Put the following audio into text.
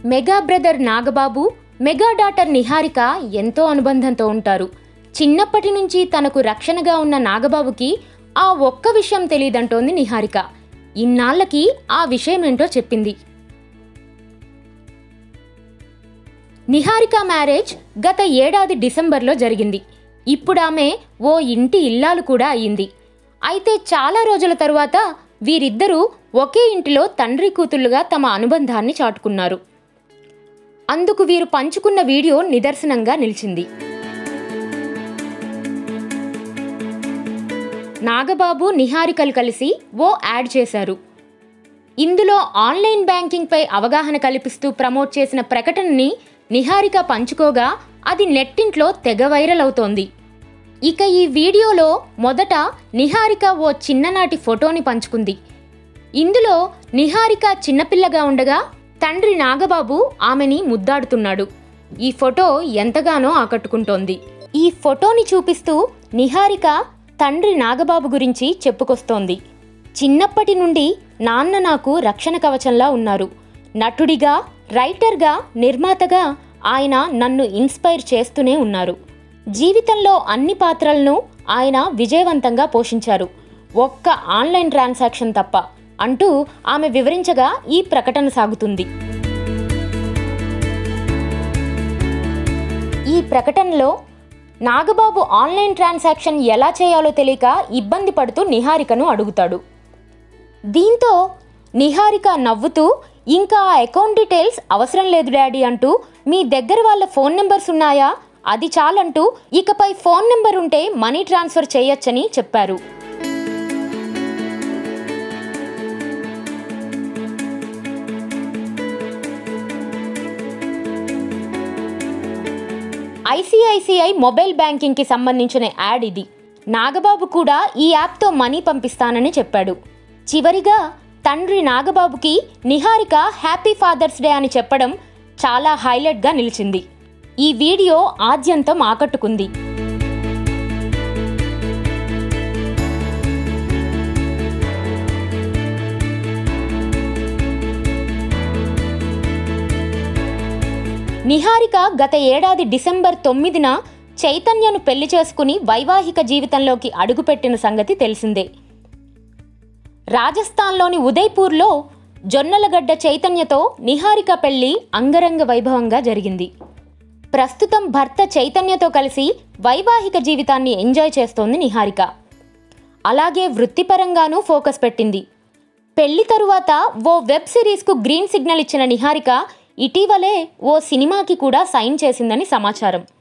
Mega brother Nagababu, mega daughter Niharika ఎంతో అనుబంధంతో ఉంటారు. చిన్నప్పటి నుంచి తనకు రక్షణగా ఉన్న నాగబాబుకి ఆ ఒక్క విషయం తెలియదంటోంది నిహారిక. ఇన్నాళ్లకి ఆ విషయమేంటో చెప్పింది. నిహారిక మ్యారేజ్ గత ఏడాది డిసెంబర్లో జరిగింది. ఇప్పుడు ఆమె ఓ ఇంటి ఇల్లాలు కూడా అయ్యింది. అయితే చాలా రోజుల తరువాత వీరిద్దరూ ఒకే ఇంటిలో తండ్రి కూతుళ్లుగా తమ అనుబంధాన్ని చాటుకున్నారు. అందుకు వీరు పంచుకున్న వీడియో నిదర్శనంగా నిలిచింది. నాగబాబు, నిహారికలు కలిసి ఓ యాడ్ చేశారు. ఇందులో ఆన్లైన్ బ్యాంకింగ్పై అవగాహన కల్పిస్తూ ప్రమోట్ చేసిన ప్రకటనని నిహారిక పంచుకోగా అది నెట్టింట్లో తెగ వైరల్ అవుతోంది. ఇక ఈ వీడియోలో మొదట నిహారిక ఓ చిన్ననాటి ఫోటోని పంచుకుంది. ఇందులో నిహారిక చిన్నపిల్లగా ఉండగా తండ్రి నాగబాబు ఆమెని ముద్దాడుతున్నాడు. ఈ ఫోటో ఎంతగానో ఆకట్టుకుంటోంది. ఈ ఫోటోని చూపిస్తూ నిహారిక తండ్రి నాగబాబు గురించి చెప్పుకొస్తోంది. చిన్నప్పటి నుండి నాన్న నాకు రక్షణ కవచంలా ఉన్నారు. నటుడిగా, రైటర్గా, నిర్మాతగా ఆయన నన్ను ఇన్స్పైర్ చేస్తూనే ఉన్నారు. జీవితంలో అన్ని పాత్రలను ఆయన విజయవంతంగా పోషించారు, ఒక్క ఆన్లైన్ ట్రాన్సాక్షన్ తప్ప అంటూ ఆమె వివరించగా ఈ ప్రకటన సాగుతుంది. ఈ ప్రకటనలో నాగబాబు ఆన్లైన్ ట్రాన్సాక్షన్ ఎలా చేయాలో తెలియక ఇబ్బంది పడుతూ నిహారికను అడుగుతాడు. దీంతో నిహారిక నవ్వుతూ, ఇంకా ఆ అకౌంట్ డీటెయిల్స్ అవసరం లేదు డాడీ అంటూ, మీ దగ్గర వాళ్ళ ఫోన్ నెంబర్స్ ఉన్నాయా, అది చాలంటూ ఇకపై ఫోన్ నెంబర్ ఉంటే మనీ ట్రాన్స్ఫర్ చేయొచ్చని చెప్పారు. ఐసిఐసిఐ మొబైల్ బ్యాంకింగ్కి సంబంధించిన యాడ్ ఇది. నాగబాబు కూడా ఈ యాప్తో మనీ పంపిస్తానని చెప్పాడు. చివరిగా తండ్రి నాగబాబుకి నిహారిక హ్యాపీ ఫాదర్స్ డే అని చెప్పడం చాలా హైలైట్గా నిలిచింది. ఈ వీడియో ఆద్యంతం ఆకట్టుకుంది. నిహారిక గత ఏడాది డిసెంబర్ 9న చైతన్యను పెళ్లి చేసుకుని వైవాహిక జీవితంలోకి అడుగుపెట్టిన సంగతి తెలిసిందే. రాజస్థాన్లోని ఉదయ్పూర్లో జొన్నలగడ్డ చైతన్యతో నిహారిక పెళ్లి అంగరంగ వైభవంగా జరిగింది. ప్రస్తుతం భర్త చైతన్యతో కలిసి వైవాహిక జీవితాన్ని ఎంజాయ్ చేస్తోంది నిహారిక. అలాగే వృత్తిపరంగానూ ఫోకస్ పెట్టింది. పెళ్లి తరువాత ఓ వెబ్ సిరీస్కు గ్రీన్ సిగ్నల్ ఇచ్చిన నిహారిక ఇటీవలే ఓ సినిమాకి కూడా సైన్ చేసిందని సమాచారం.